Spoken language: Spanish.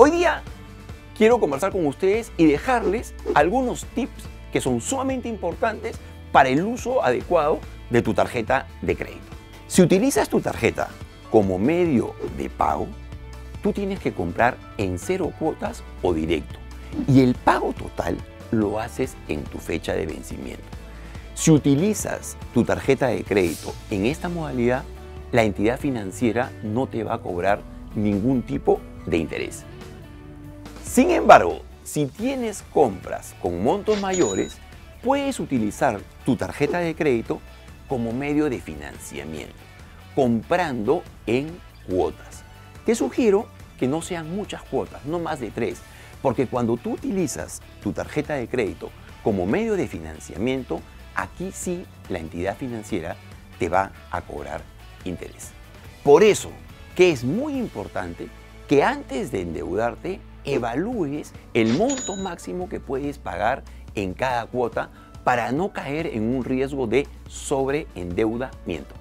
Hoy día quiero conversar con ustedes y dejarles algunos tips que son sumamente importantes para el uso adecuado de tu tarjeta de crédito. Si utilizas tu tarjeta como medio de pago, tú tienes que comprar en 0 cuotas o directo, y el pago total lo haces en tu fecha de vencimiento. Si utilizas tu tarjeta de crédito en esta modalidad, la entidad financiera no te va a cobrar ningún tipo de interés. Sin embargo, si tienes compras con montos mayores, puedes utilizar tu tarjeta de crédito como medio de financiamiento, comprando en cuotas. Te sugiero que no sean muchas cuotas, no más de 3, porque cuando tú utilizas tu tarjeta de crédito como medio de financiamiento, aquí sí la entidad financiera te va a cobrar interés. Por eso que es muy importante que antes de endeudarte evalúes el monto máximo que puedes pagar en cada cuota para no caer en un riesgo de sobreendeudamiento.